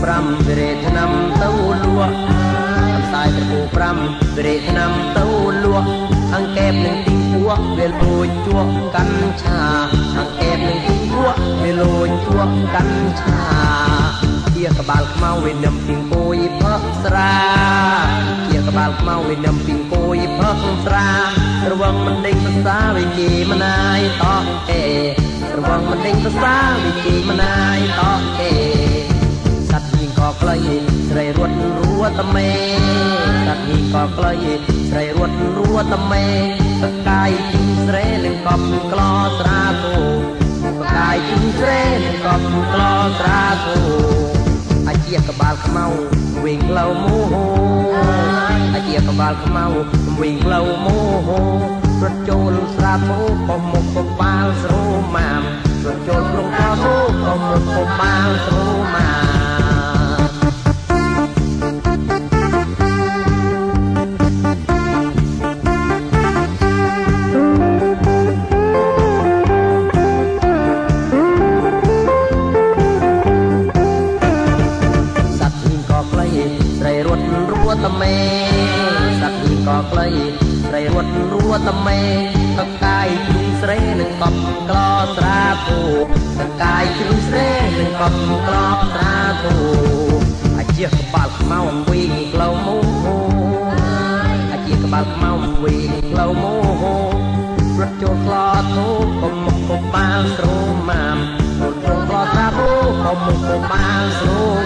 ប្រាំវិរេធ្នាំទៅលក់អន្សាយត្រពូប្រាំវិរេធ្នាំទៅលក់អង្កេបនឹងទីពួកវាលួចជួកកាន់ឆាអង្កេបនឹងទីពួកវាលួចជួកកាន់ឆាជាក្បាលខ្មៅវានឹមពីគួយផឹកស្រាជាក្បាលខ្មៅវានឹមពីគួយផឹកស្រារវងមិនដេញភាសាវិជាមណាយតោះអេរវងមិនដេញភាសាវិជាមណាយតោះអេសត្វញីក៏ក្លៃស្រីរត់រួតមេសត្វញីក៏ក្លៃស្រីរត់រួតមេសកាយជីងស្រែនឹងកំក្លោស្រាគោសកាយជីងស្រែនឹងកំក្លោស្រាគោអាជាក្បាលខ្មៅវិញក្លៅមោហអាជាក្បាលខ្មៅវិញក្លៅមោហរត់ចូលស្រាធោបំមុខបំបាលស្រូម៉ាមរត់ចូលក្នុងកោធោបំមុខបំបាលស្រូម៉ាមតមេសត្វញីក៏ក្លៃស្រីរត់រួតមេកកាយជ្រុងស្រែនឹងកំក្លោស្រាគោកកាយជ្រុងស្រែនឹងកំក្លោស្រាគោអាជាក្បាលខ្មៅវិញក្លៅមោអាជាក្បាលខ្មៅវិញក្លៅមោរត់ចូលក្លោធូកំមុខកំបាលស្រូម៉ាមរត់ចូលក្លោស្រាគោកំមុខកំបាលស្រូ